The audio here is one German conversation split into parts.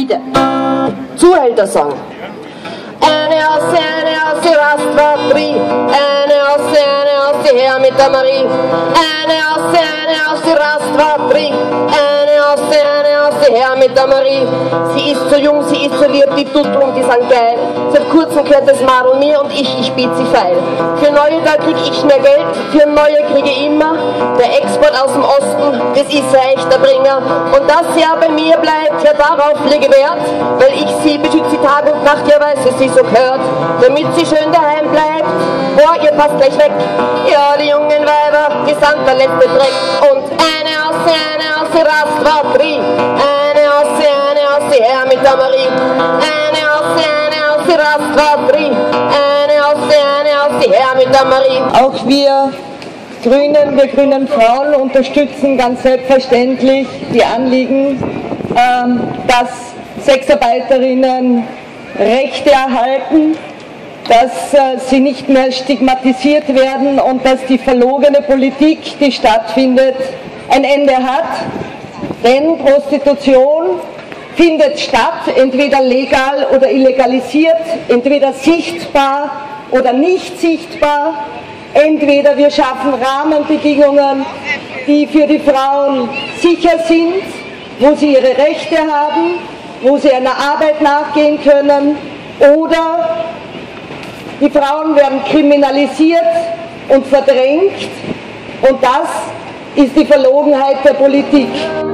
Bitte. Zuhälter-Song. Eine Aussie, Rast war drei. Eine Aussie, her mit der Marie. Eine Aussie, Rast war drei. Eine Aussie, her mit der Marie. Sie ist so jung, sie ist so lieb, die Tuttel und die sind geil. Seit kurzem gehört das Madel mir und ich biet sie feil. Für neue, da krieg ich mehr Geld, für neue kriege ich immer. Der Export aus dem Osten, das ist ein echter Bringer. Und dass sie ja bei mir bleibt, ja darauf lege Wert, weil ich sie beschütze Tag und Nacht, ja weiß, dass sie so gehört, damit sie schön daheim bleibt. Boah, ihr passt gleich weg, ja die jungen Weiber, die sind der letzte Dreck. Und eine Aussie, Rast war drei. Eine Aussie, her mit der Marie. Eine Aussie, Rast war drei. Eine Aussie, her mit der Marie. Auch wir grünen Frauen unterstützen ganz selbstverständlich die Anliegen, dass Sexarbeiterinnen Rechte erhalten, dass sie nicht mehr stigmatisiert werden und dass die verlogene Politik, die stattfindet, ein Ende hat. Denn Prostitution findet statt, entweder legal oder illegalisiert, entweder sichtbar oder nicht sichtbar. Entweder wir schaffen Rahmenbedingungen, die für die Frauen sicher sind, wo sie ihre Rechte haben, wo sie einer Arbeit nachgehen können, oder die Frauen werden kriminalisiert und verdrängt, und das ist die Verlogenheit der Politik.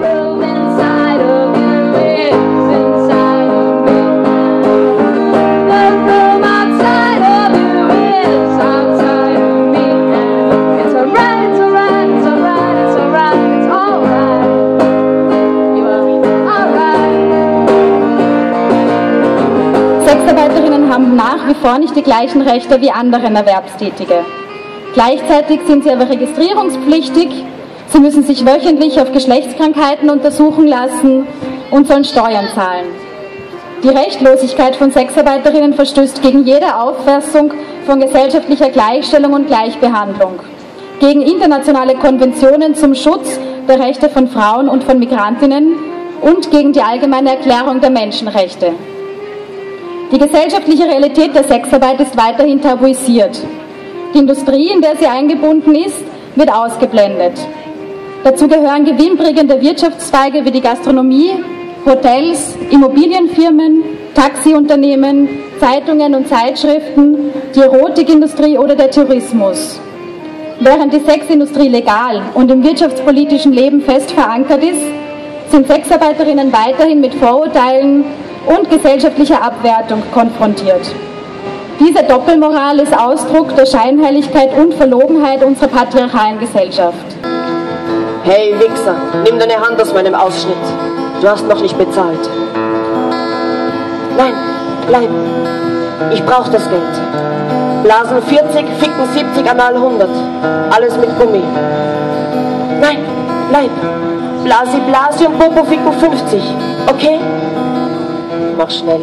Sexarbeiterinnen haben nach wie vor nicht die gleichen Rechte wie andere Erwerbstätige. Gleichzeitig sind sie aber registrierungspflichtig, sie müssen sich wöchentlich auf Geschlechtskrankheiten untersuchen lassen und sollen Steuern zahlen. Die Rechtlosigkeit von Sexarbeiterinnen verstößt gegen jede Auffassung von gesellschaftlicher Gleichstellung und Gleichbehandlung, gegen internationale Konventionen zum Schutz der Rechte von Frauen und von Migrantinnen und gegen die Allgemeine Erklärung der Menschenrechte. Die gesellschaftliche Realität der Sexarbeit ist weiterhin tabuisiert. Die Industrie, in der sie eingebunden ist, wird ausgeblendet. Dazu gehören gewinnbringende Wirtschaftszweige wie die Gastronomie, Hotels, Immobilienfirmen, Taxiunternehmen, Zeitungen und Zeitschriften, die Erotikindustrie oder der Tourismus. Während die Sexindustrie legal und im wirtschaftspolitischen Leben fest verankert ist, sind Sexarbeiterinnen weiterhin mit Vorurteilen und gesellschaftlicher Abwertung konfrontiert. Diese Doppelmoral ist Ausdruck der Scheinheiligkeit und Verlogenheit unserer patriarchalen Gesellschaft. Hey Wichser, nimm deine Hand aus meinem Ausschnitt. Du hast noch nicht bezahlt. Nein, bleib. Ich brauch das Geld. Blasen 40, Ficken 70, Anal 100. Alles mit Gummi. Nein, bleib. Blasi und Popo Ficken 50. Okay? Mach schnell.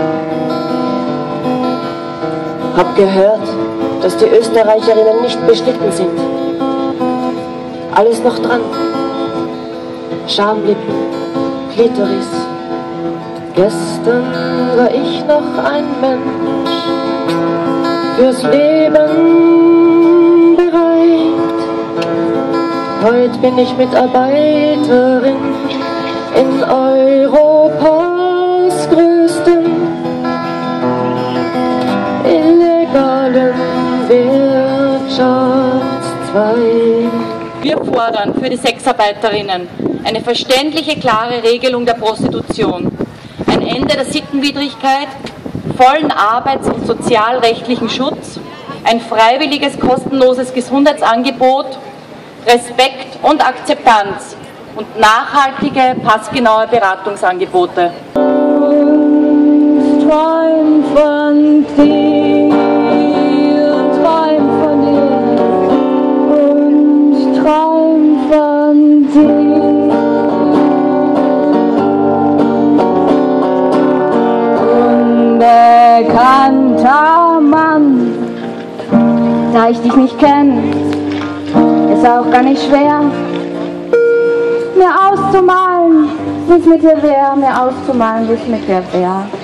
Hab gehört, dass die Österreicherinnen nicht beschnitten sind. Alles noch dran. Schamlippen, Klitoris. Gestern war ich noch ein Mensch, fürs Leben bereit. Heute bin ich Mitarbeiterin in Europas größtem illegalen Wirtschaftszweig. Wir fordern für die Sexarbeiterinnen eine verständliche, klare Regelung der Prostitution, ein Ende der Sittenwidrigkeit, vollen arbeits- und sozialrechtlichen Schutz, ein freiwilliges, kostenloses Gesundheitsangebot, Respekt und Akzeptanz und nachhaltige, passgenaue Beratungsangebote. Träum von dir, träum von dir und träum von dir. Unbekannter Mann, da ich dich nicht kenne, ist auch gar nicht schwer, mir auszumalen, wie es mit ihr wäre, mir auszumalen, wie es mit ihr wäre.